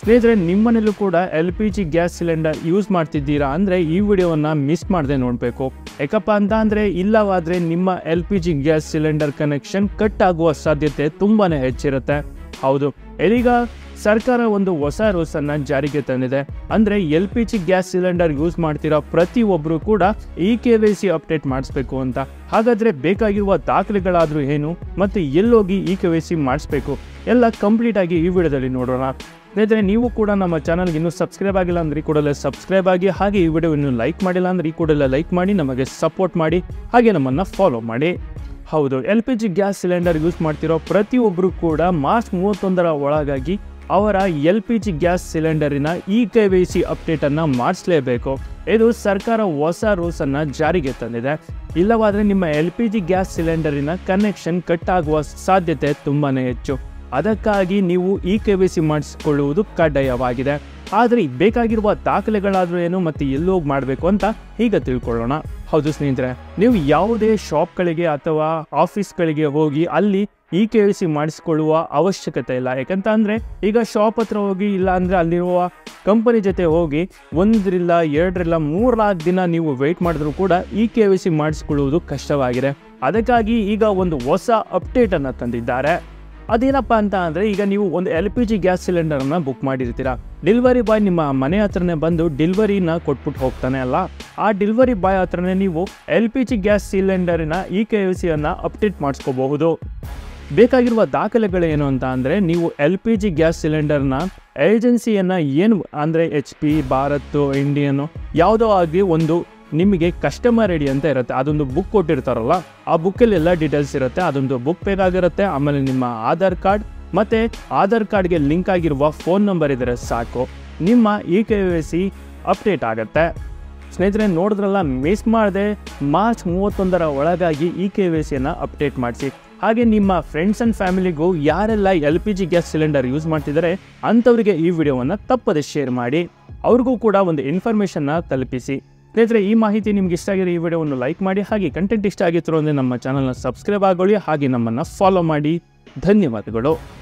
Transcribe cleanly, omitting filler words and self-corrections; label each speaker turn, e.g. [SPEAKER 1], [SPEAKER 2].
[SPEAKER 1] ಸ್ನೇಹಿತರೆ, ನಿಮ್ಮನೇಲೂ ಕೂಡ LPG gas cylinder use ಮಾಡ್ತಿದ್ದೀರಾ ಅಂದರೆ ಈ ವಿಡಿಯೋವನ್ನು ಮಿಸ್ ಮಾಡದೆ ನೋಡಬೇಕು. ಯಾಕಪ್ಪ ಅಂತ ಅಂದರೆ ಇಲ್ಲವಾದರೆ ನಿಮ್ಮ LPG gas cylinder connection cut ಆಗುವ ಸಾಧ್ಯತೆ ತುಂಬಾ ಹೆಚ್ಚಿರುತ್ತೆ. ಹೌದು, ಇದೀಗ ಸರ್ಕಾರ ಒಂದು ಹೊಸ ರೂಲ್ಸನ್ನು ಜಾರಿಗೆ ತಂದಿದೆ. ಅಂದರೆ LPG ಗ್ಯಾಸ್ ಸಿಲಿಂಡರ್ ಯೂಸ್ ಮಾಡ್ತಿರೋ ಪ್ರತಿಯೊಬ್ಬರು ಕೂಡ KYC ಅಪ್ಡೇಟ್ ಮಾಡಿಸ್ಬೇಕು ಅಂತ. ಹಾಗಾದರೆ ಬೇಕಾಗಿರುವ ದಾಖಲೆಗಳಾದರೂ ಏನು ಮತ್ತು ಎಲ್ಲೋಗಿ KYC ಮಾಡಿಸ್ಬೇಕು ಎಲ್ಲ ಕಂಪ್ಲೀಟಾಗಿ ಈ ವಿಡಿಯೋದಲ್ಲಿ ನೋಡೋಣ. ಸ್ನೇಹಿತರೆ, ನೀವು ಕೂಡ ನಮ್ಮ ಚಾನಲ್ಗೆ ಇನ್ನೂ ಸಬ್ಸ್ಕ್ರೈಬ್ ಆಗಿಲ್ಲ ಅಂದರೆ ಈ ಕೂಡಲೇ ಸಬ್ಸ್ಕ್ರೈಬ್ ಆಗಿ, ಹಾಗೆ ಈ ವಿಡಿಯೋ ಇನ್ನೂ ಲೈಕ್ ಮಾಡಿಲ್ಲ ಅಂದರೆ ಈ ಕೂಡಲೇ ಲೈಕ್ ಮಾಡಿ ನಮಗೆ ಸಪೋರ್ಟ್ ಮಾಡಿ, ಹಾಗೆ ನಮ್ಮನ್ನು ಫಾಲೋ ಮಾಡಿ. ಹೌದು, LPG ಗ್ಯಾಸ್ ಸಿಲಿಂಡರ್ ಯೂಸ್ ಮಾಡ್ತಿರೋ ಪ್ರತಿಯೊಬ್ಬರು ಕೂಡ ಮಾರ್ಚ್ 31ರ ಒಳಗಾಗಿ ಅವರ LPG ಗ್ಯಾಸ್ ಸಿಲಿಂಡರಿನ KYC ಅಪ್ಡೇಟನ್ನು ಮಾಡಿಸಲೇಬೇಕು. ಇದು ಸರ್ಕಾರ ಹೊಸ ರೂಲ್ಸನ್ನು ಜಾರಿಗೆ ತಂದಿದೆ. ಇಲ್ಲವಾದರೆ ನಿಮ್ಮ LPG ಗ್ಯಾಸ್ ಸಿಲಿಂಡರಿನ ಕನೆಕ್ಷನ್ ಕಟ್ ಆಗುವ ಸಾಧ್ಯತೆ ತುಂಬಾ ಹೆಚ್ಚು. ಅದಕ್ಕಾಗಿ ನೀವು KYC ಮಾಡಿಸಿಕೊಳ್ಳುವುದು ಕಡ್ಡಾಯವಾಗಿದೆ. ಆದರೆ ಬೇಕಾಗಿರುವ ದಾಖಲೆಗಳಾದರೂ ಏನು ಮತ್ತು ಎಲ್ಲೋಗಿ ಮಾಡಬೇಕು ಅಂತ ಈಗ ತಿಳ್ಕೊಳ್ಳೋಣ. ಹೌದು ಸ್ನೇಹಿತರೆ, ನೀವು ಯಾವುದೇ ಶಾಪ್ಗಳಿಗೆ ಅಥವಾ ಆಫೀಸ್ಗಳಿಗೆ ಹೋಗಿ ಅಲ್ಲಿ KYC ಮಾಡಿಸಿಕೊಳ್ಳುವ ಅವಶ್ಯಕತೆ ಇಲ್ಲ. ಯಾಕಂತ ಅಂದರೆ ಈಗ ಶಾಪ್ ಹತ್ರ ಹೋಗಿ, ಇಲ್ಲ ಅಂದರೆ ಅಲ್ಲಿರುವ ಕಂಪನಿ ಜೊತೆ ಹೋಗಿ 1 ಇಲ್ಲ 2 ಇಲ್ಲ 3-4 ದಿನ ನೀವು ವೆಯ್ಟ್ ಮಾಡಿದ್ರೂ ಕೂಡ KYC ಮಾಡಿಸಿಕೊಳ್ಳುವುದು ಕಷ್ಟವಾಗಿದೆ. ಅದಕ್ಕಾಗಿ ಈಗ ಒಂದು ಹೊಸ ಅಪ್ಡೇಟನ್ನು ತಂದಿದ್ದಾರೆ. ಅದೇನಪ್ಪ ಅಂತ ಅಂದರೆ, ಈಗ ನೀವು ಒಂದು LPG ಗ್ಯಾಸ್ ಸಿಲಿಂಡರನ್ನು ಬುಕ್ ಮಾಡಿರ್ತೀರ. ಡೆಲಿವರಿ ಬಾಯ್ ನಿಮ್ಮ ಮನೆ ಹತ್ರನೇ ಬಂದು ಡೆಲಿವರಿನ ಕೊಟ್ಬಿಟ್ಟು ಹೋಗ್ತಾನೆ ಅಲ್ಲ, ಆ ಡೆಲಿವರಿ ಬಾಯ್ ಹತ್ರನೇ ನೀವು LPG ಗ್ಯಾಸ್ ಸಿಲಿಂಡರಿನ KYCಯನ್ನು ಅಪ್ಡೇಟ್ ಮಾಡಿಸ್ಕೋಬಹುದು. ಬೇಕಾಗಿರುವ ದಾಖಲೆಗಳೇನು ಅಂತ ಅಂದರೆ, ನೀವು LPG ಗ್ಯಾಸ್ ಸಿಲಿಂಡರ್ನ ಏಜೆನ್ಸಿಯನ್ನು ಏನು ಅಂದರೆ HP, ಭಾರತ್, ಇಂಡಿಯನ್ ಯಾವುದೋ ಆಗಿ ಒಂದು ನಿಮಗೆ ಕಸ್ಟಮರ್ ಐಡಿ ಅಂತ ಇರುತ್ತೆ, ಅದೊಂದು ಬುಕ್ ಕೊಟ್ಟಿರ್ತಾರಲ್ಲ, ಆ ಬುಕ್ಕಲ್ಲಿ ಎಲ್ಲ ಡೀಟೇಲ್ಸ್ ಇರುತ್ತೆ. ಅದೊಂದು ಬುಕ್ ಬೇಕಾಗಿರುತ್ತೆ. ಆಮೇಲೆ ನಿಮ್ಮ ಆಧಾರ್ ಕಾರ್ಡ್ ಮತ್ತು ಆಧಾರ್ ಕಾರ್ಡ್ಗೆ ಲಿಂಕ್ ಆಗಿರುವ ಫೋನ್ ನಂಬರ್ ಇದ್ದರೆ ಸಾಕು, ನಿಮ್ಮ KYC ಅಪ್ಡೇಟ್ ಆಗುತ್ತೆ. ಸ್ನೇಹಿತರೆ, ನೋಡಿದ್ರಲ್ಲ, ಮಿಸ್ ಮಾಡದೆ ಮಾರ್ಚ್ 31ರ ಒಳಗಾಗಿ KYCಯನ್ನು ಅಪ್ಡೇಟ್ ಮಾಡಿಸಿ. ಹಾಗೆ ನಿಮ್ಮ ಫ್ರೆಂಡ್ಸ್ ಆ್ಯಂಡ್ ಫ್ಯಾಮಿಲಿಗೂ ಯಾರೆಲ್ಲ LPG ಗ್ಯಾಸ್ ಸಿಲಿಂಡರ್ ಯೂಸ್ ಮಾಡ್ತಿದ್ದಾರೆ ಅಂಥವರಿಗೆ ಈ ವಿಡಿಯೋವನ್ನು ತಪ್ಪದೆ ಶೇರ್ ಮಾಡಿ, ಅವ್ರಿಗೂ ಕೂಡ ಒಂದು ಇನ್ಫಾರ್ಮೇಷನ್ನ ತಲುಪಿಸಿ. ಸ್ನೇಹಿತರೆ, ಈ ಮಾಹಿತಿ ನಿಮ್ಗೆ ಇಷ್ಟ ಆಗಿರೋ ಈ ವಿಡಿಯೋವನ್ನು ಲೈಕ್ ಮಾಡಿ, ಹಾಗೆ ಕಂಟೆಂಟ್ ಇಷ್ಟ ಆಗಿತ್ತು ಅಂದರೆ ನಮ್ಮ ಚಾನಲ್ನ ಸಬ್ಸ್ಕ್ರೈಬ್ ಆಗೋಳಿ, ಹಾಗೆ ನಮ್ಮನ್ನು ಫಾಲೋ ಮಾಡಿ. ಧನ್ಯವಾದಗಳು.